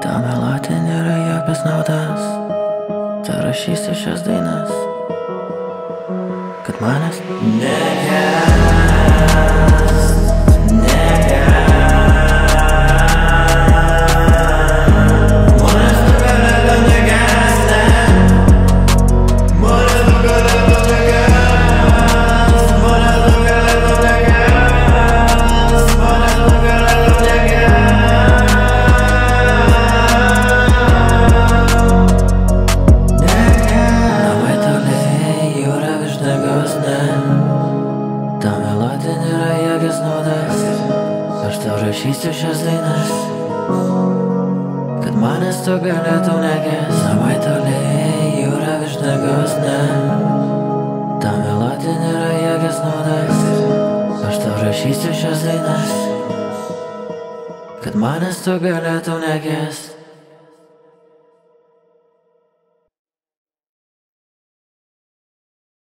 Ta melodija nėra jokios naudos. Tu rašysi šias dainas, kad manęs nekęs. Ta melodija nėra jokios naudos. Aš tau rašysiu šias dainas, kad manęs tu galėtum nekęst. Labai toli jūra virš dangaus, ne. Ta melodija nėra jokios naudos. Aš tau rašysiu šias dainas, kad manęs tu galėtum nekęst.